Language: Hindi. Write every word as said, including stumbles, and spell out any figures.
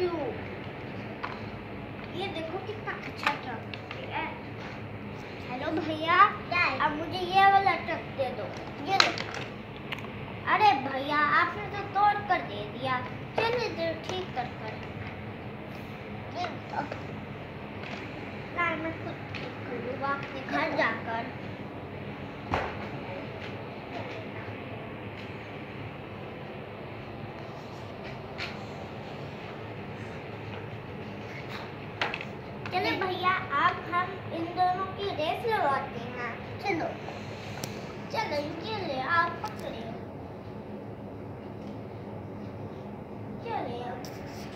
यू। ये देखो कितना अच्छा ट्रक है। हेलो भैया, अब मुझे ये वाला ट्रक दे दो। ये दो। अरे भैया, आपने तो तोड़ कर दे दिया। चलिए दे ठीक कर कर। मैं खुद ठीक कर लूँगा अपने घर जाकर। चलो भैया, अब हम इन दोनों की रेस लगाते हैं। चलो चलो, ये ले आप पकड़े। चलिए अब